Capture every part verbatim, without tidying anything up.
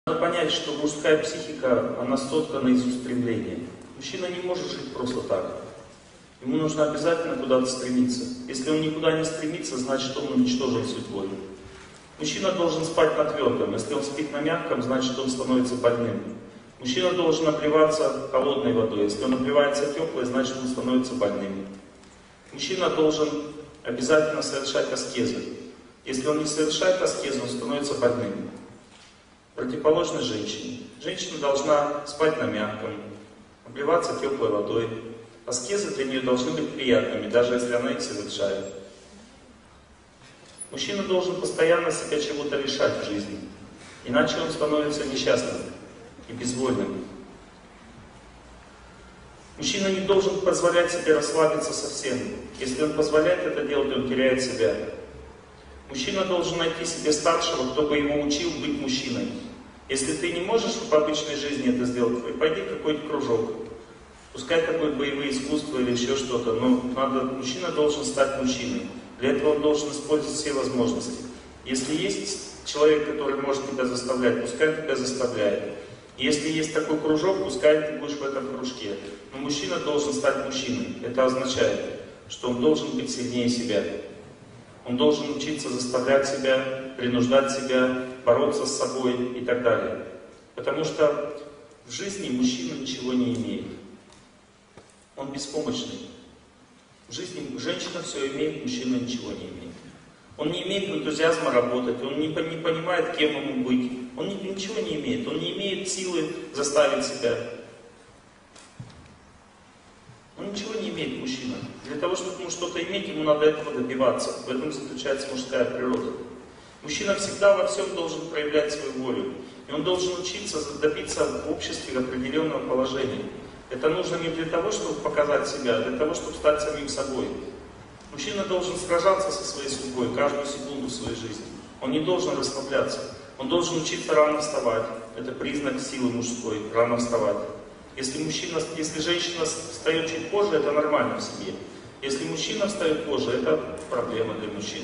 Надо понять, что мужская психика, она соткана из устремления. Мужчина не может жить просто так. Ему нужно обязательно куда-то стремиться. Если он никуда не стремится, значит он уничтожен судьбой. Мужчина должен спать на твердом. Если он спит на мягком, значит он становится больным. Мужчина должен обливаться холодной водой. Если он обливается теплой, значит он становится больным. Мужчина должен обязательно совершать аскезы. Если он не совершает аскезы, он становится больным. Противоположно женщине. Женщина должна спать на мягком, обливаться теплой водой. Аскезы для нее должны быть приятными, даже если она их совершает. Мужчина должен постоянно себя чего-то лишать в жизни, иначе он становится несчастным и безвольным. Мужчина не должен позволять себе расслабиться совсем. Если он позволяет это делать, он теряет себя. Мужчина должен найти себе старшего, кто бы его учил быть мужчиной. Если ты не можешь в обычной жизни это сделать, пойди в какой-то кружок. Пускай это будет боевые искусства или еще что-то, но надо, мужчина должен стать мужчиной. Для этого он должен использовать все возможности. Если есть человек, который может тебя заставлять, пускай тебя заставляет. Если есть такой кружок, пускай ты будешь в этом кружке. Но мужчина должен стать мужчиной. Это означает, что он должен быть сильнее себя. Он должен учиться заставлять себя, принуждать себя, бороться с собой и так далее. Потому что в жизни мужчина ничего не имеет. Он беспомощный. В жизни женщина все имеет, мужчина ничего не имеет. Он не имеет энтузиазма работать, он не, не понимает, кем ему быть. Он ничего не имеет, он не имеет силы заставить себя. Он ничего не имеет, мужчина. Для того, чтобы ему что-то иметь, ему надо этого добиваться. В этом заключается мужская природа. Мужчина всегда во всем должен проявлять свою волю. И он должен учиться добиться в обществе определенного положения. Это нужно не для того, чтобы показать себя, а для того, чтобы стать самим собой. Мужчина должен сражаться со своей судьбой каждую секунду своей жизни. Он не должен расслабляться. Он должен учиться рано вставать. Это признак силы мужской, рано вставать. Если, мужчина, если женщина встает чуть позже, это нормально в семье. Если мужчина встает позже, это проблема для мужчины.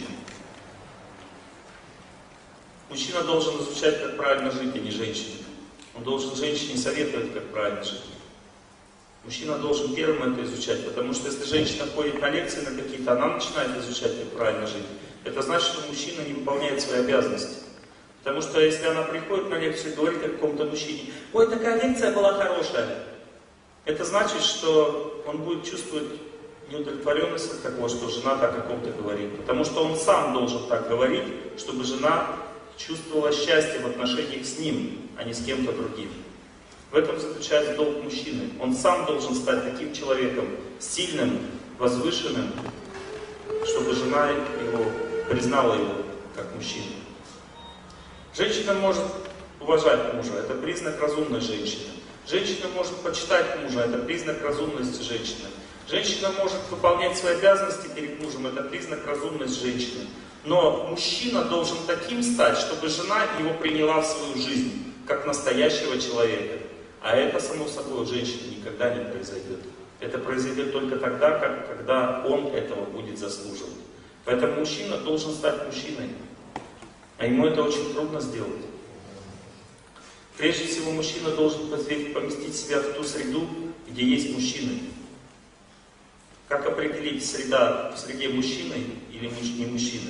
Мужчина должен изучать, как правильно жить, а не женщине. Он должен женщине советовать, как правильно жить. Мужчина должен первым это изучать, потому что если женщина ходит на лекции на какие-то, она начинает изучать, как правильно жить. Это значит, что мужчина не выполняет свои обязанности. Потому что если она приходит на лекцию и говорит о каком-то мужчине: «Ой, такая лекция была хорошая», это значит, что он будет чувствовать неудовлетворенность от того, что жена так о ком-то говорит. Потому что он сам должен так говорить, чтобы жена чувствовала счастье в отношениях с ним, а не с кем-то другим. В этом заключается долг мужчины. Он сам должен стать таким человеком, сильным, возвышенным, чтобы жена его признала его как мужчину. Женщина может уважать мужа, это признак разумной женщины. Женщина может почитать мужа, это признак разумности женщины. Женщина может выполнять свои обязанности перед мужем, это признак разумности женщины. Но мужчина должен таким стать, чтобы жена его приняла в свою жизнь, как настоящего человека. А это, само собой, у женщины никогда не произойдет. Это произойдет только тогда, как, когда он этого будет заслуживать. Поэтому мужчина должен стать мужчиной. А ему это очень трудно сделать. Прежде всего, мужчина должен поместить себя в ту среду, где есть мужчины. Как определить, среда в среде мужчины или не мужчины?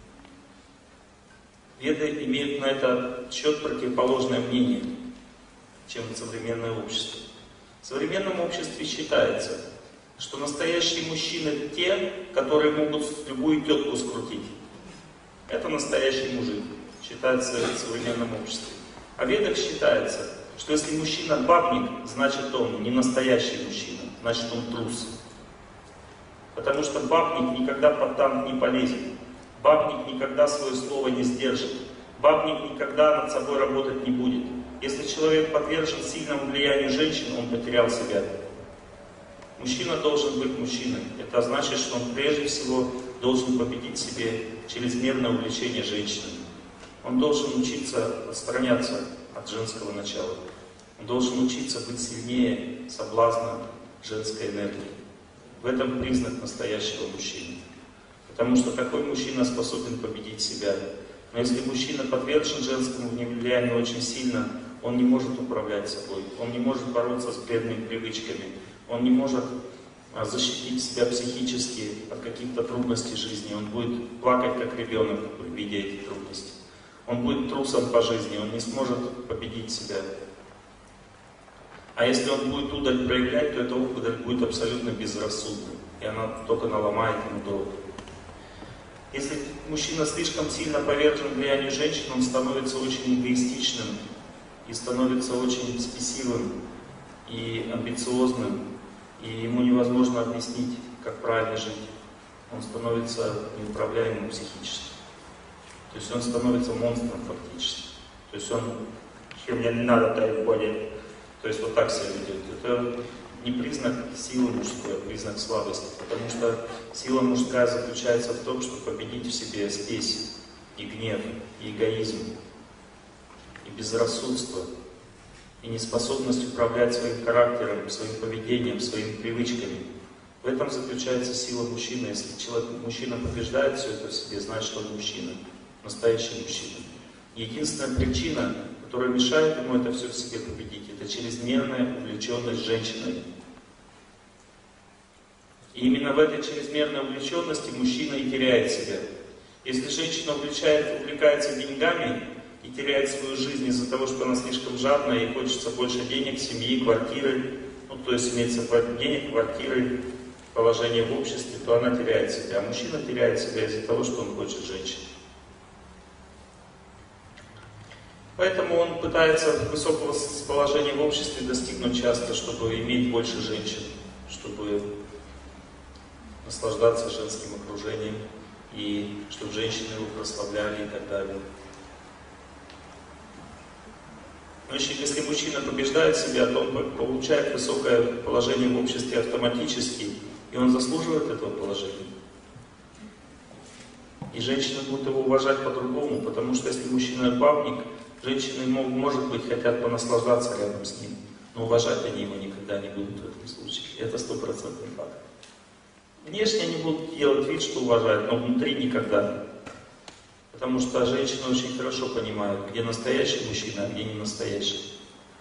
Веды имеют на этот счет противоположное мнение, чем современное общество. В современном обществе считается, что настоящие мужчины те, которые могут любую тетку скрутить. Это настоящий мужик, считается в современном обществе. А в Ведах считается, что если мужчина бабник, значит он не настоящий мужчина, значит он трус. Потому что бабник никогда под танк не полезет. Бабник никогда свое слово не сдержит. Бабник никогда над собой работать не будет. Если человек подвержен сильному влиянию женщин, он потерял себя. Мужчина должен быть мужчиной. Это значит, что он прежде всего должен победить в себе чрезмерное увлечение женщинами. Он должен учиться отстраняться от женского начала. Он должен учиться быть сильнее соблазна женской энергии. В этом признак настоящего мужчины. Потому что такой мужчина способен победить себя. Но если мужчина подвержен женскому влиянию очень сильно, он не может управлять собой, он не может бороться с вредными привычками, он не может защитить себя психически от каких-то трудностей жизни, он будет плакать как ребенок, видя эти трудности. Он будет трусом по жизни, он не сможет победить себя. А если он будет удаль проявлять, то эта удаль будет абсолютно безрассудной, и она только наломает ему дорогу. Если мужчина слишком сильно повержен влиянию женщин, он становится очень эгоистичным, и становится очень спесивым и амбициозным, и ему невозможно объяснить, как правильно жить. Он становится неуправляемым психически. То есть он становится монстром фактически. То есть он, чем мне не надо, так более. То есть вот так себя ведет. Это не признак силы мужской, а признак слабости. Потому что сила мужская заключается в том, чтобы победить в себе спесь, и гнев, и эгоизм, и безрассудство, и неспособность управлять своим характером, своим поведением, своими привычками. В этом заключается сила мужчины. Если человек, мужчина побеждает все это в себе, значит, что он мужчина, настоящий мужчина. Единственная причина, которая мешает ему это все в себе победить, это чрезмерная увлеченность женщиной. И именно в этой чрезмерной увлеченности мужчина и теряет себя. Если женщина увлечает, увлекается деньгами и теряет свою жизнь из-за того, что она слишком жадная, ей хочется больше денег, семьи, квартиры, ну то есть имеется денег, квартиры, положение в обществе, то она теряет себя. А мужчина теряет себя из-за того, что он хочет женщин. Поэтому он пытается высокого положения в обществе достигнуть часто, чтобы иметь больше женщин, чтобы наслаждаться женским окружением, и чтобы женщины его прославляли и так далее. Но если мужчина побеждает себя, то он получает высокое положение в обществе автоматически, и он заслуживает этого положения. И женщины будут его уважать по-другому, потому что если мужчина бабник, женщины, может быть, хотят понаслаждаться рядом с ним, но уважать они его никогда не будут в этом случае. Это стопроцентный факт. Внешне они будут делать вид, что уважают, но внутри никогда. Потому что женщины очень хорошо понимают, где настоящий мужчина, а где не настоящий.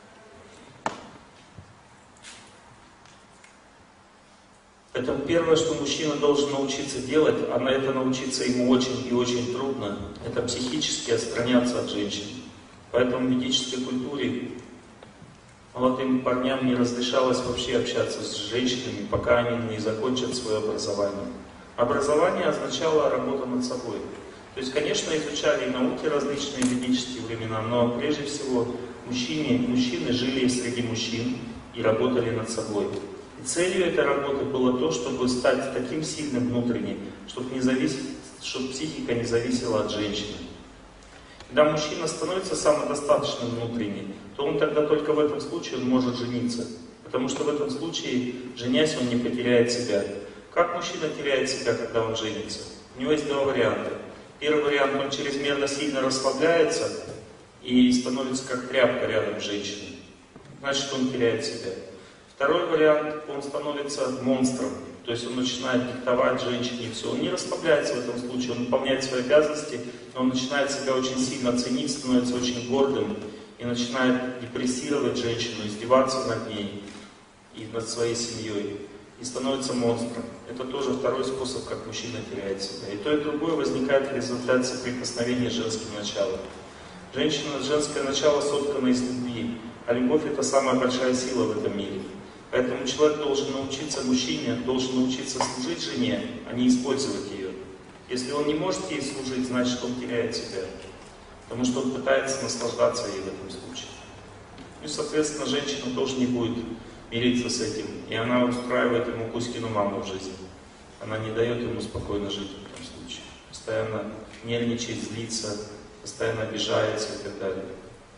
Поэтому первое, что мужчина должен научиться делать, а на это научиться ему очень и очень трудно, это психически отстраняться от женщин. Поэтому в ведической культуре молодым парням не разрешалось вообще общаться с женщинами, пока они не закончат свое образование. Образование означало работа над собой. То есть, конечно, изучали науки различные в ведические времена, но прежде всего мужчины, мужчины жили среди мужчин и работали над собой. И целью этой работы было то, чтобы стать таким сильным внутренне, чтобы, не зависеть, чтобы психика не зависела от женщины. Когда мужчина становится самодостаточным внутренне, то он тогда только в этом случае он может жениться. Потому что в этом случае, женясь, он не потеряет себя. Как мужчина теряет себя, когда он женится? У него есть два варианта. Первый вариант, он чрезмерно сильно расслабляется и становится как тряпка рядом с женщиной. Значит, он теряет себя. Второй вариант, он становится монстром. То есть он начинает диктовать женщине все. Он не расслабляется в этом случае, он выполняет свои обязанности, но он начинает себя очень сильно ценить, становится очень гордым и начинает депрессировать женщину, издеваться над ней и над своей семьей. И становится монстром. Это тоже второй способ, как мужчина теряет себя. И то, и другое возникает в результате соприкосновения с женским началом. Женщина, женское начало соткано из любви, а любовь — это самая большая сила в этом мире. Поэтому человек должен научиться, мужчине должен научиться служить жене, а не использовать ее. Если он не может ей служить, значит, он теряет себя. Потому что он пытается наслаждаться ей в этом случае. Ну и, соответственно, женщина тоже не будет мириться с этим. И она устраивает ему Кузькину маму в жизни. Она не дает ему спокойно жить в этом случае. Постоянно нервничает, злится, постоянно обижается и так далее.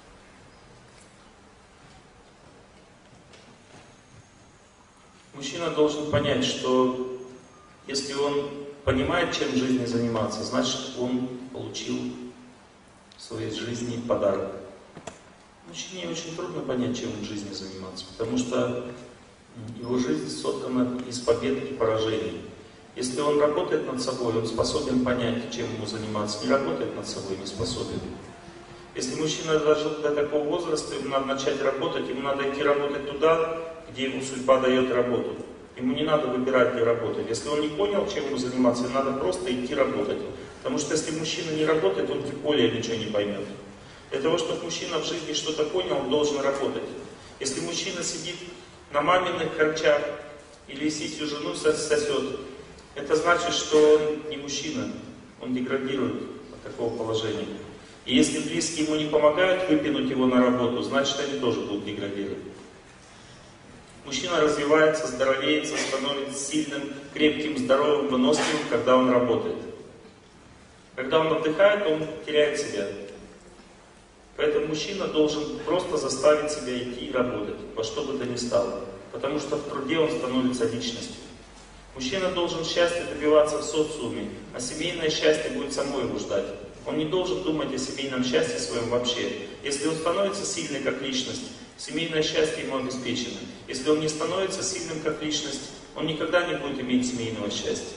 Мужчина должен понять, что если он понимает, чем в жизни заниматься, значит, он получил в своей жизни подарок. Мужчине очень трудно понять, чем в жизни заниматься, потому что его жизнь соткана из побед и поражений. Если он работает над собой, он способен понять, чем ему заниматься. Не работает над собой, не способен. Если мужчина дожил до такого возраста, ему надо начать работать, ему надо идти работать туда, где ему судьба дает работу. Ему не надо выбирать, где работать. Если он не понял, чем ему заниматься, ему надо просто идти работать. Потому что если мужчина не работает, он тем более ничего не поймет. Для того, чтобы мужчина в жизни что-то понял, он должен работать. Если мужчина сидит на маминых харчах или сисью жену сосет, это значит, что он не мужчина, он деградирует от такого положения. И если близкие ему не помогают выпинуть его на работу, значит, они тоже будут деградировать. Мужчина развивается, здоровеет, становится сильным, крепким, здоровым, выносливым, когда он работает. Когда он отдыхает, он теряет себя. Поэтому мужчина должен просто заставить себя идти и работать, во что бы то ни стало. Потому что в труде он становится личностью. Мужчина должен счастья добиваться в социуме, а семейное счастье будет само его ждать. Он не должен думать о семейном счастье своем вообще. Если он становится сильной как личность, семейное счастье ему обеспечено. Если он не становится сильным как личность, он никогда не будет иметь семейного счастья.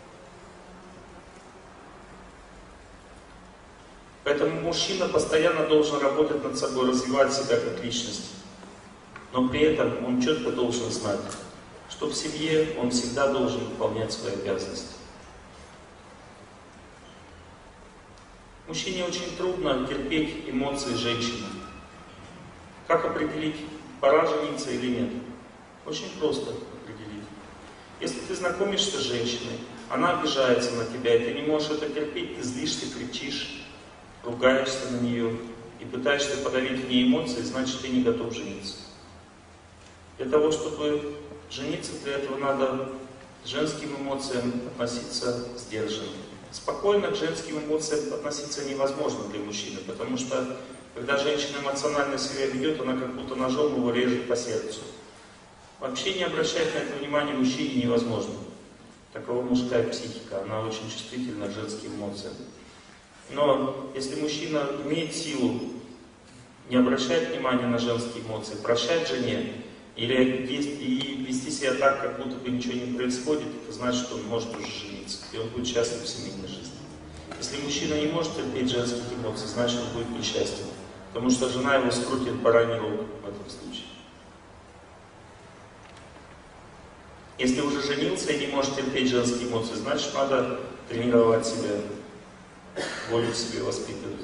Поэтому мужчина постоянно должен работать над собой, развивать себя как личность. Но при этом он четко должен знать, что в семье он всегда должен выполнять свои обязанности. Мужчине очень трудно терпеть эмоции женщины. Как определить, пора жениться или нет? Очень просто определить. Если ты знакомишься с женщиной, она обижается на тебя, и ты не можешь это терпеть, ты злишься, кричишь, ругаешься на нее и пытаешься подавить в ней эмоции, значит, ты не готов жениться. Для того, чтобы жениться, для этого надо к женским эмоциям относиться сдержанно. Спокойно к женским эмоциям относиться невозможно для мужчины, потому что, когда женщина эмоционально себя ведет, она как будто ножом его режет по сердцу. Вообще не обращать на это внимания мужчине невозможно. Такова мужская психика, она очень чувствительна к женским эмоциям. Но если мужчина имеет силу не обращать внимания на женские эмоции, прощать жене, или и вести себя так, как будто бы ничего не происходит, это значит, что он может уже жениться, и он будет счастлив в семейной жизни. Если мужчина не может терпеть женских эмоций, значит, он будет несчастен, потому что жена его скрутит бараний рог в этом случае. Если уже женился и не может терпеть женские эмоции, значит, надо тренировать себя, волю в себе воспитывать.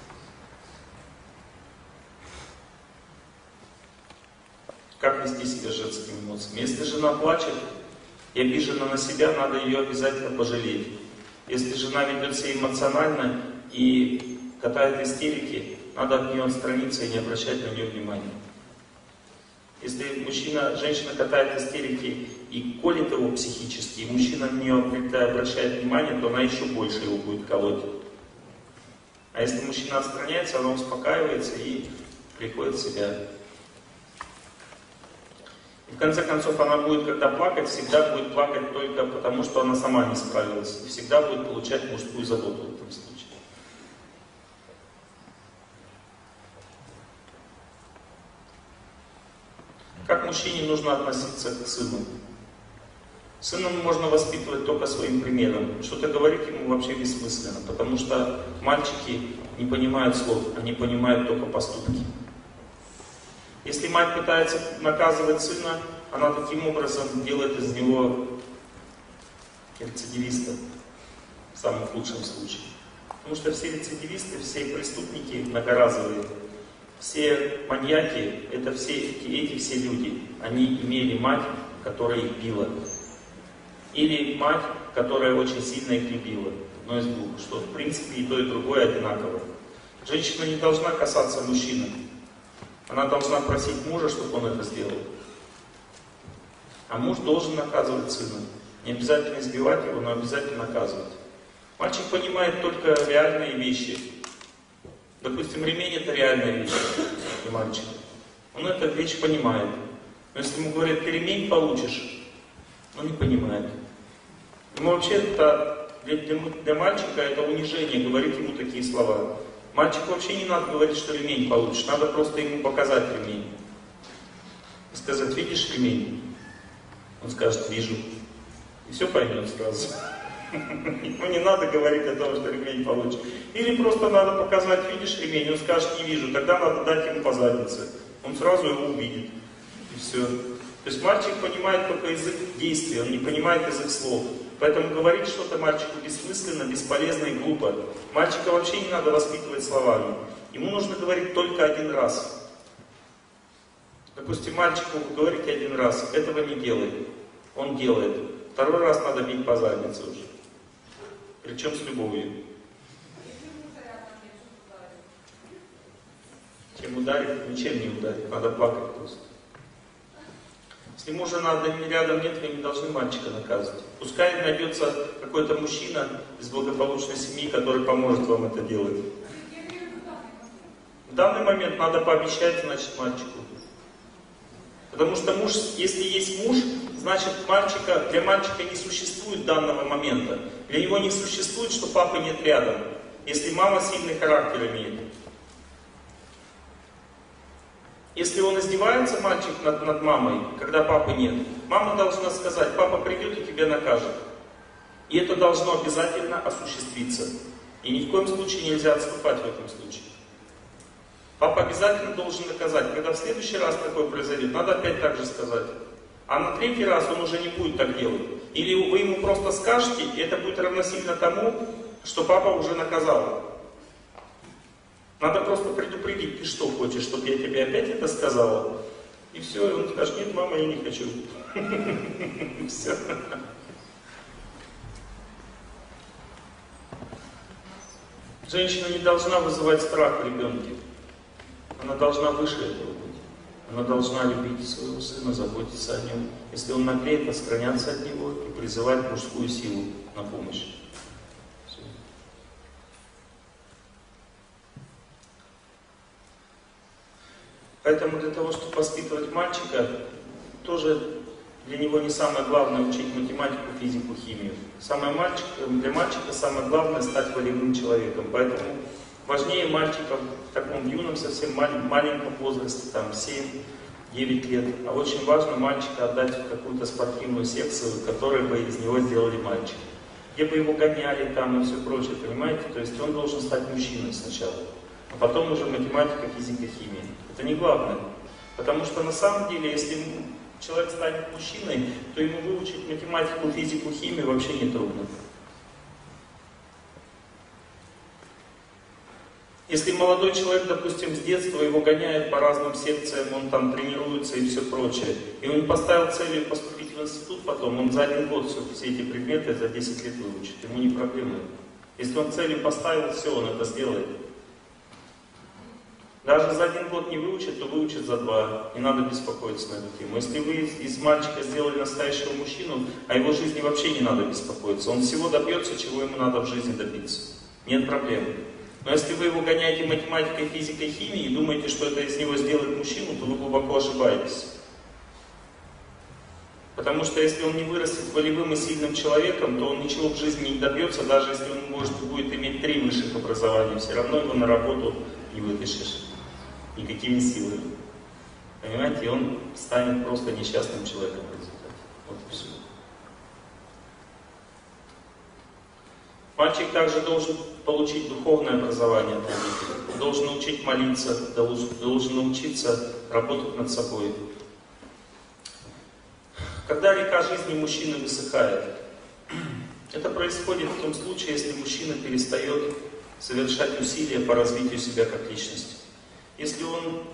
Как вести себя с женскими эмоциями? Если жена плачет и обижена на себя, надо ее обязательно пожалеть. Если жена ведет себя эмоционально и катает истерики, надо от нее отстраниться и не обращать на нее внимания. Если мужчина, женщина катает истерики и колет его психически, и мужчина на нее обращает внимание, то она еще больше его будет колоть. А если мужчина отстраняется, она успокаивается и приходит в себя. И в конце концов, она будет, когда плакать, всегда будет плакать только потому, что она сама не справилась. И всегда будет получать мужскую заботу в этом случае. Как мужчине нужно относиться к сыну? Сына можно воспитывать только своим примером. Что-то говорить ему вообще бессмысленно, потому что мальчики не понимают слов, они понимают только поступки. Если мать пытается наказывать сына, она таким образом делает из него рецидивиста, в самом худшем случае. Потому что все рецидивисты, все преступники многоразовые, все маньяки, это все эти, эти все люди. Они имели мать, которая их била. Или мать, которая очень сильно их любила. Одно из двух. Что в принципе и то, и другое одинаково. Женщина не должна касаться мужчины. Она должна просить мужа, чтобы он это сделал. А муж должен наказывать сына. Не обязательно избивать его, но обязательно наказывать. Мальчик понимает только реальные вещи. Допустим, ремень — это реальная вещь для мальчика. Он эту вещь понимает. Но если ему говорят, ты ремень получишь, он не понимает. Ему вообще это, для, для, для мальчика это унижение, говорить ему такие слова. Мальчику вообще не надо говорить, что ремень получишь, надо просто ему показать ремень. И сказать, видишь ремень? Он скажет, вижу. И все поймет сразу. Ему не надо говорить о том, что ремень получит. Или просто надо показать, видишь ремень, он скажет, не вижу, тогда надо дать ему по заднице. Он сразу его увидит. И все. То есть мальчик понимает только язык действий, он не понимает язык слов. Поэтому говорить что-то мальчику бессмысленно, бесполезно и глупо. Мальчика вообще не надо воспитывать словами. Ему нужно говорить только один раз. Допустим, мальчику вы говорите один раз, этого не делай. Он делает. Второй раз надо бить по заднице уже. Причем с любовью. Чем ударить? Ничем не ударить. Надо плакать просто. Если мужа рядом нет, вы не должны мальчика наказывать. Пускай найдется какой-то мужчина из благополучной семьи, который поможет вам это делать. В данный момент надо пообещать, значит, мальчику. Потому что муж, если есть муж, значит, мальчика, для мальчика не существует данного момента. Для него не существует, что папы нет рядом. Если мама сильный характер имеет. Если он издевается, мальчик, над, над мамой, когда папы нет, мама должна сказать, папа придет и тебя накажет. И это должно обязательно осуществиться. И ни в коем случае нельзя отступать в этом случае. Папа обязательно должен наказать. Когда в следующий раз такое произойдет, надо опять так же сказать. А на третий раз он уже не будет так делать. Или вы ему просто скажете, и это будет равносильно тому, что папа уже наказал. Надо просто предупредить, ты что хочешь, чтобы я тебе опять это сказала? И все, и он скажет, нет, мама, я не хочу. Все. Женщина не должна вызывать страх в ребенке. Она должна выше этого быть. Она должна любить своего сына, заботиться о нем. Если он наглеет, отстраняться от него и призывать мужскую силу на помощь. Все. Поэтому для того, чтобы воспитывать мальчика, тоже для него не самое главное учить математику, физику, химию. Самое мальчик, для мальчика самое главное стать волевым человеком. Поэтому важнее мальчиков в таком юном, совсем маленьком возрасте, там семь-девять лет. А очень важно мальчика отдать в какую-то спортивную секцию, которая бы из него сделали мальчика. Где бы его гоняли там и все прочее, понимаете? То есть он должен стать мужчиной сначала. А потом уже математика, физика, химия. Это не главное. Потому что на самом деле, если человек станет мужчиной, то ему выучить математику, физику, химию вообще не трудно. Если молодой человек, допустим, с детства его гоняют по разным секциям, он там тренируется и все прочее, и он поставил целью поступить в институт потом, он за один год все, все эти предметы за десять лет выучит, ему не проблема. Если он целью поставил, все, он это сделает. Даже за один год не выучит, то выучит за два. Не надо беспокоиться на эту тему. Если вы из мальчика сделали настоящего мужчину, о его жизни вообще не надо беспокоиться. Он всего добьется, чего ему надо в жизни добиться. Нет проблем. Но если вы его гоняете математикой, физикой, химией и думаете, что это из него сделает мужчину, то вы глубоко ошибаетесь. Потому что если он не вырастет волевым и сильным человеком, то он ничего в жизни не добьется, даже если он может будет иметь три высших образования, все равно его на работу не вытащишь никакими силами. Понимаете, и он станет просто несчастным человеком в результате. Вот и все. Мальчик также должен получить духовное образование от родителей. Он должен научить молиться, должен научиться работать над собой. Когда река жизни мужчины высыхает, это происходит в том случае, если мужчина перестает совершать усилия по развитию себя как личности. Если он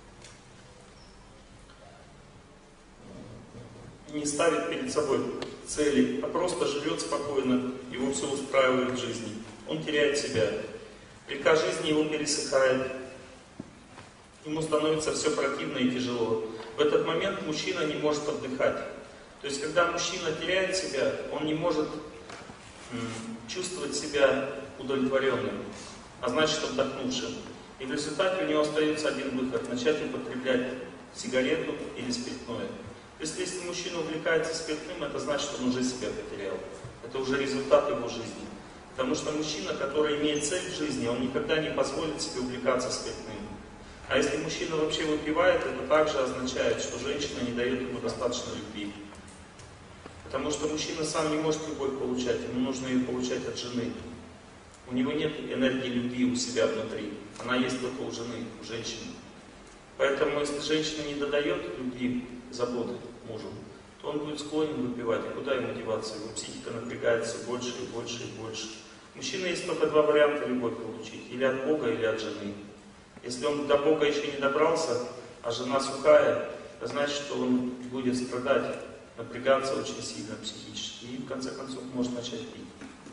не ставит перед собой цели, а просто живет спокойно, его все устраивает в жизни, он теряет себя. Река жизни его пересыхает, ему становится все противно и тяжело. В этот момент мужчина не может отдыхать. То есть, когда мужчина теряет себя, он не может чувствовать себя удовлетворенным, а значит отдохнувшим. И в результате у него остается один выход – начать употреблять сигарету или спиртное. То есть, если мужчина увлекается спиртным, это значит, что он уже себя потерял. Это уже результат его жизни. Потому что мужчина, который имеет цель в жизни, он никогда не позволит себе увлекаться спиртным. А если мужчина вообще выпивает, это также означает, что женщина не дает ему достаточно любви. Потому что мужчина сам не может любовь получать, ему нужно ее получать от жены. У него нет энергии любви у себя внутри, она есть только у жены, у женщины. Поэтому если женщина не додает любви, заботы мужу, то он будет склонен выпивать. И куда ему деваться? Его психика напрягается больше и больше и больше. Мужчина есть только два варианта любовь получить. Или от Бога, или от жены. Если он до Бога еще не добрался, а жена сухая, это значит, что он будет страдать, напрягаться очень сильно психически. И в конце концов может начать пить.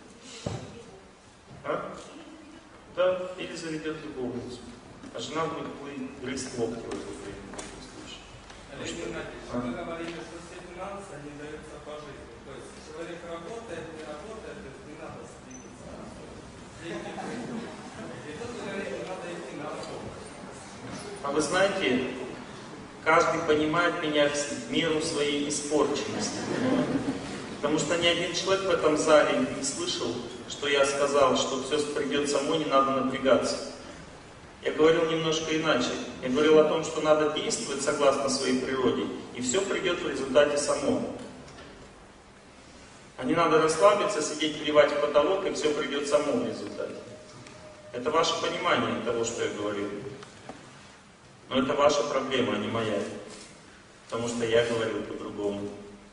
А? Да, или заведет любовницу. А жена будет грызть локти в это время. Что вы говорите, что все финансы не даются по жизни. То есть человек работает, не работает, то есть не надо стремиться. Деньги придут. И тут вы говорите, не надо идти на работу. А вы знаете, каждый понимает меня в меру своей испорченности. Потому что ни один человек в этом зале не слышал, что я сказал, что все придет само, не надо напрягаться. Я говорил немножко иначе. Я говорил о том, что надо действовать согласно своей природе, и все придет в результате само. А не надо расслабиться, сидеть, плевать в потолок, и все придет само в результате. Это ваше понимание того, что я говорил. Но это ваша проблема, а не моя. Потому что я говорил по-другому.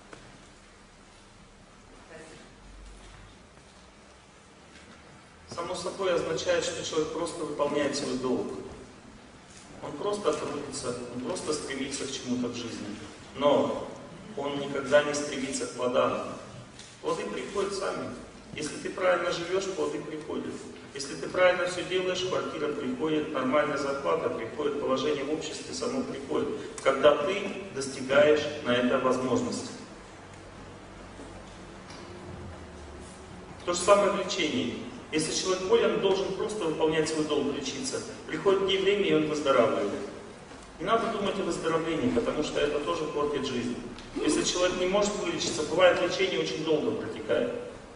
Само собой означает, что человек просто выполняет свой долг. Он просто трудится, он просто стремится к чему-то в жизни. Но он никогда не стремится к плодам. Плоды приходят сами. Если ты правильно живешь, плоды приходят. Если ты правильно все делаешь, квартира приходит, нормальная зарплата приходит, положение в обществе само приходит. Когда ты достигаешь на это возможности. То же самое в лечении. Если человек болен, он должен просто выполнять свой долг, лечиться. Приходит день время, и он выздоравливает. Не надо думать о выздоровлении, потому что это тоже портит жизнь. Если человек не может вылечиться, бывает лечение очень долго протекает.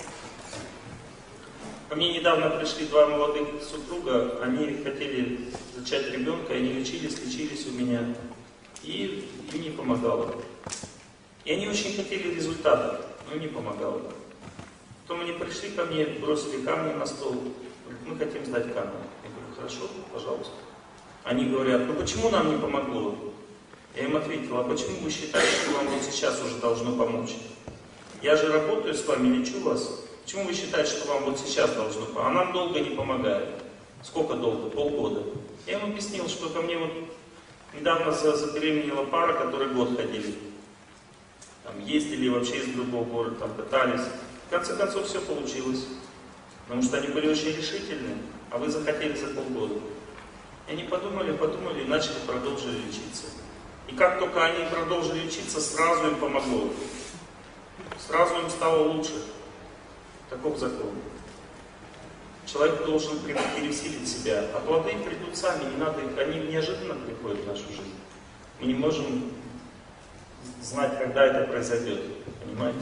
Ко мне недавно пришли два молодых супруга, они хотели зачать ребенка, они лечились, лечились у меня, и им не помогало. И они очень хотели результата, но им не помогало. Потом они пришли ко мне, бросили камни на стол, говорят, мы хотим сдать камни. Я говорю, хорошо, пожалуйста. Они говорят, ну почему нам не помогло? Я им ответил, а почему вы считаете, что вам вот сейчас уже должно помочь? Я же работаю с вами, лечу вас. Почему вы считаете, что вам вот сейчас должно помочь? А нам долго не помогает. Сколько долго? Полгода. Я им объяснил, что ко мне вот недавно забеременела пара, которые год ходили. Там ездили вообще из другого города, там пытались. В конце концов все получилось. Потому что они были очень решительны, а вы захотели за полгода. И они подумали, подумали и начали, продолжили лечиться. И как только они продолжили лечиться, сразу им помогло. Сразу им стало лучше. Таков закон. Человек должен пересилить себя, а плоды придут сами, не надо их, они неожиданно приходят в нашу жизнь. Мы не можем знать, когда это произойдет, понимаете?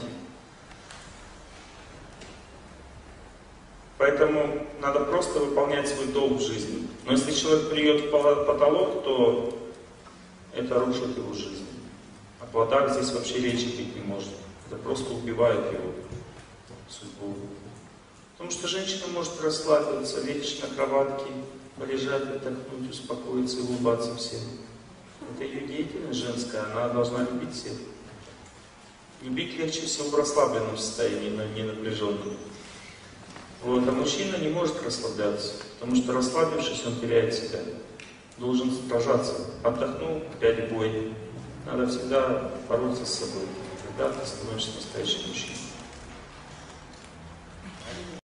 Поэтому надо просто выполнять свой долг в жизни. Но если человек плюет в потолок, то это рушит его жизнь. О плодах здесь вообще речи быть не может. Это просто убивает его судьбу. Потому что женщина может расслабиться, лечь на кроватке, полежать, отдохнуть, успокоиться и улыбаться всем. Это ее деятельность женская, она должна любить всех. Любить легче всего в расслабленном состоянии, но не напряженном. Вот, а мужчина не может расслабляться, потому что расслабившись, он теряет себя. Должен сражаться. Отдохнул, опять бой. Надо всегда бороться с собой. Тогда ты становишься настоящим мужчиной.